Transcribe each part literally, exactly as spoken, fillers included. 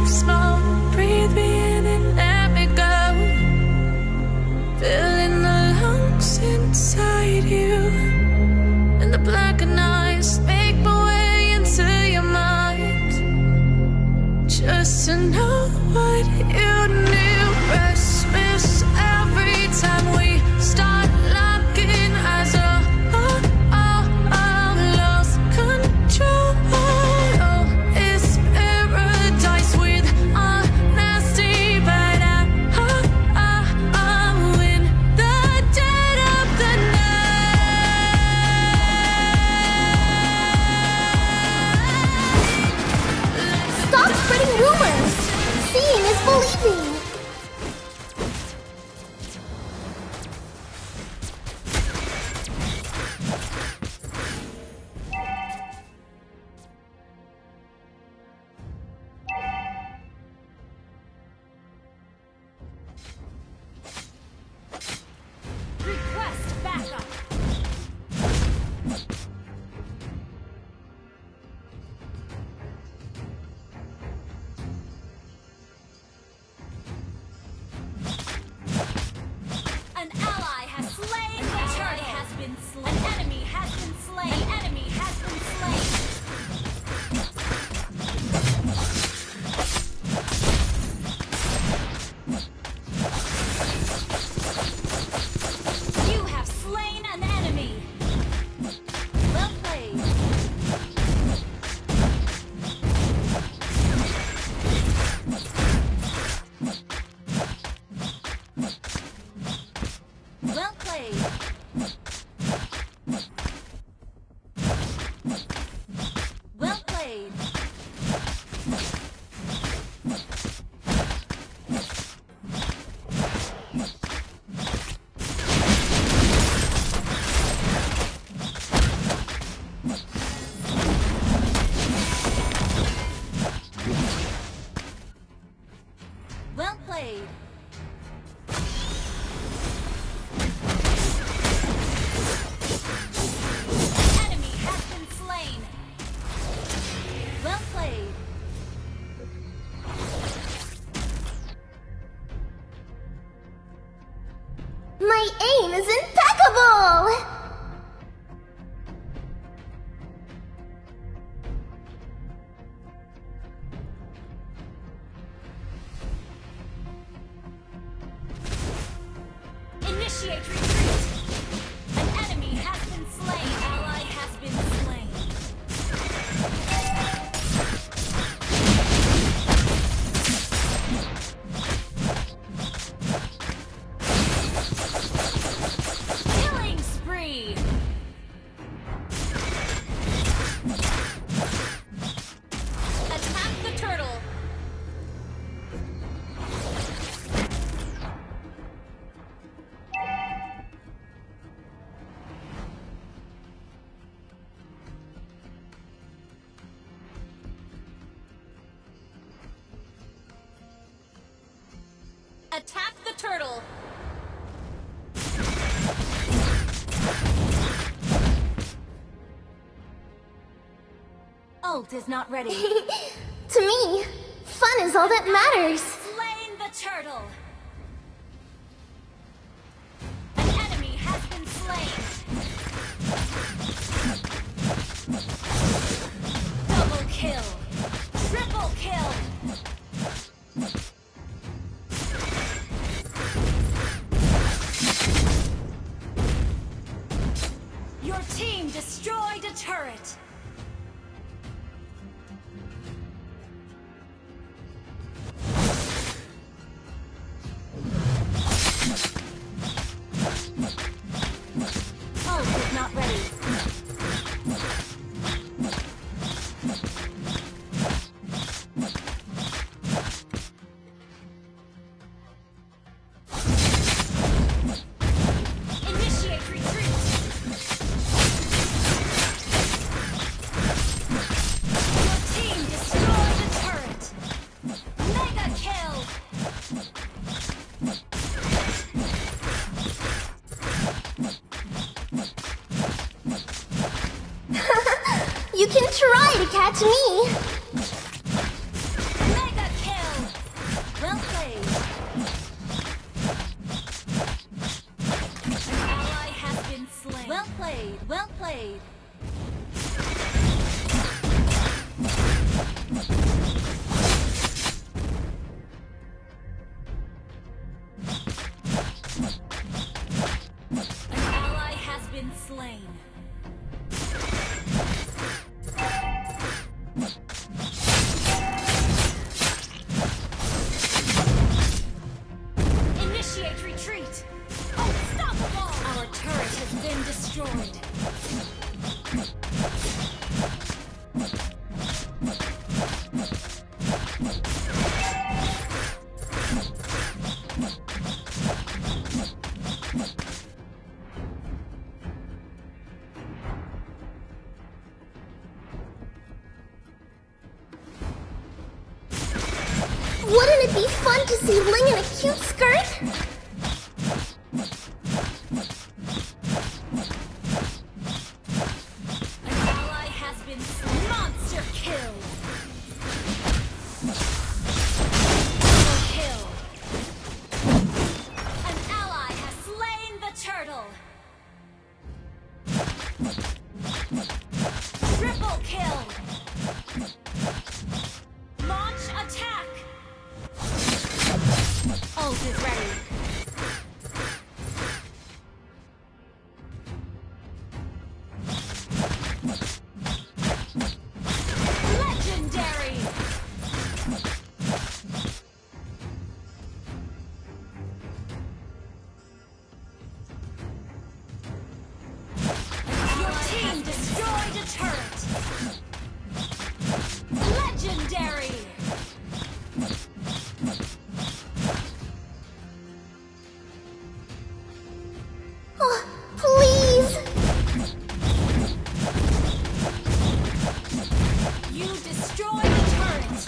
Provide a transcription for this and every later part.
small. Breathe me in and let me go. Filling the lungs inside you, and the blackened eyes make my way into your mind. Just to know what you knew. Restless every time we start locking eyes. Oh, oh, oh, oh, lost control. Oh, it's paradise with honesty, but I, oh, oh, oh, in the dead of the night. Stop spreading rumors! Seeing is believing! Request backup. An ally has slain the turret has been slain. An enemy has been slain. An enemy has been slain. You have slain an enemy. Well played. Well played. Well played. Well played. Enemy has been slain. Well played. My aim is impeccable! Initiate retreat. An enemy has been slain. Ally has been slain. Killing spree. Attack the turtle. Attack the turtle. Ult is not ready. To me, fun is all that matters. Slain the turtle. An enemy has been slain. Double kill. Triple kill. Your team destroyed a turret. Ult is not ready. Initiate retreat. Your team destroyed a turret. Mega kill. You can try to catch me. Mega kill. Initiate retreat! Unstoppable! Our turret has been destroyed. Wouldn't it be fun to see Ling in a cute skirt? An ally has been slain. Monster kill! Double kill! An ally has slain the turtle! Triple kill! Launch attack! Ult is ready. Legendary! Your team destroyed a turret! Legendary! Oh, please! You destroy the turret!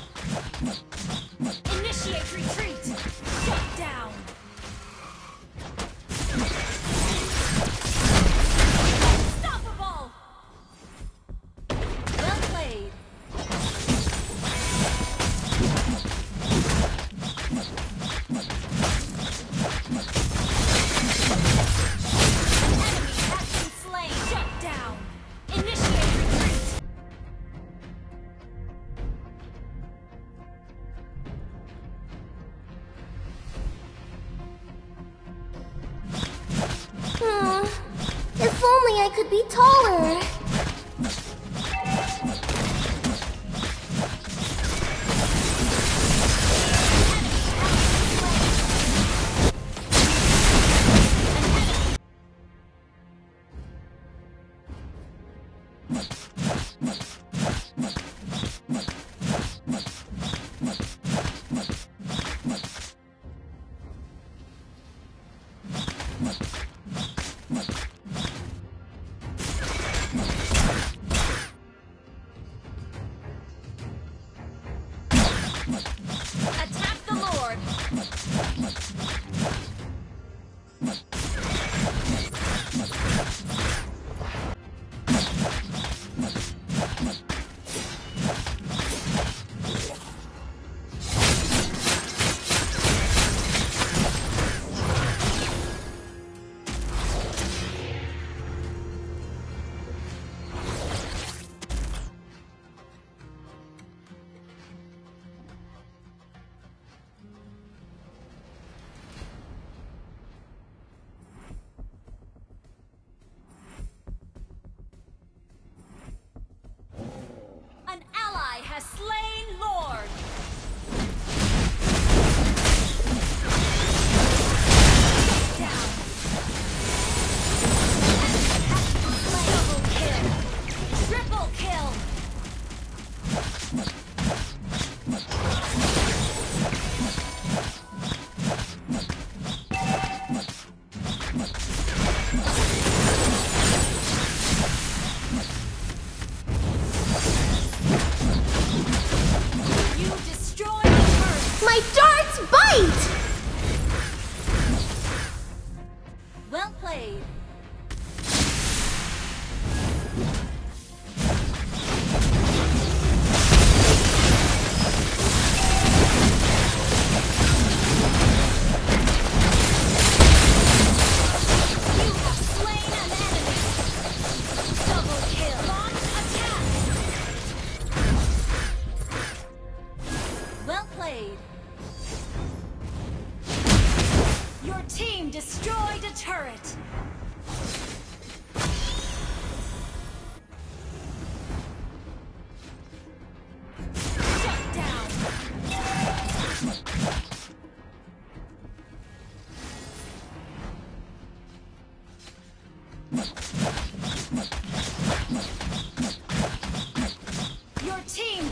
Initiate retreat! Shut down! Unstoppable! Well played! An enemy has been slain! Shut down! Initiate retreat! Hmm. If only I could be taller.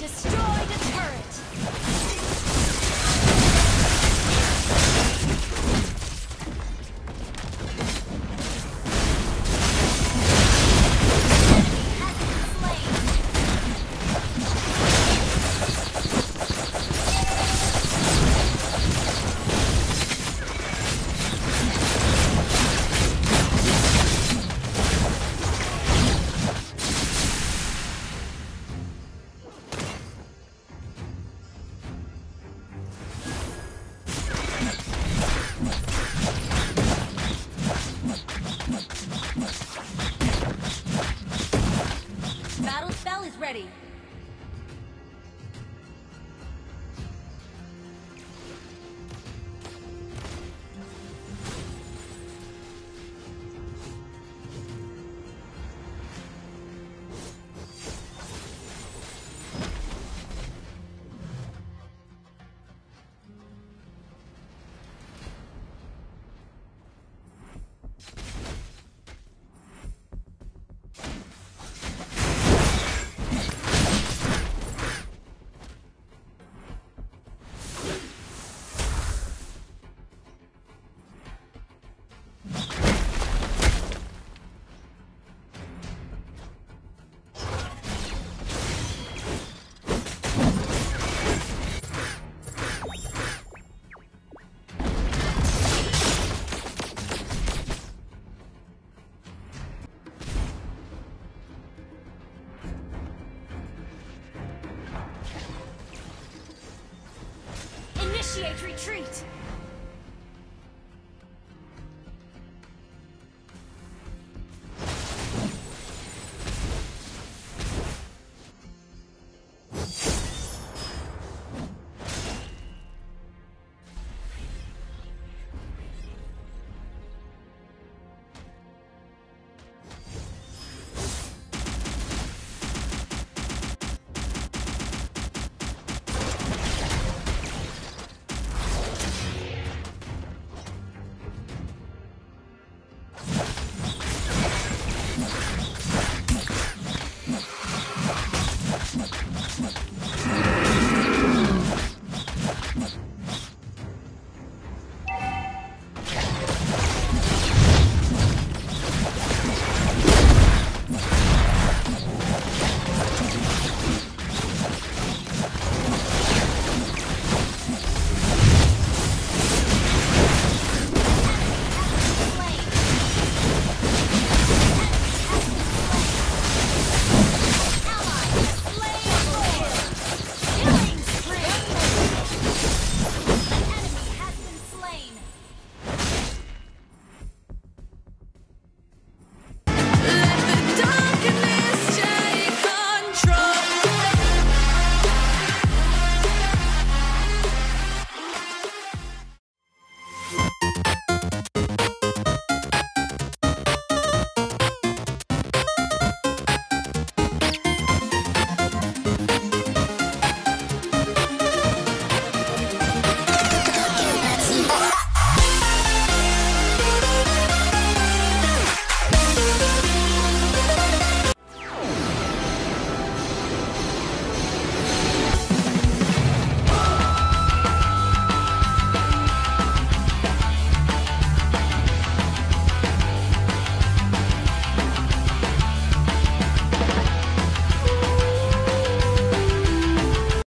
destroyed a turret. Battle spell is ready. Initiate retreat!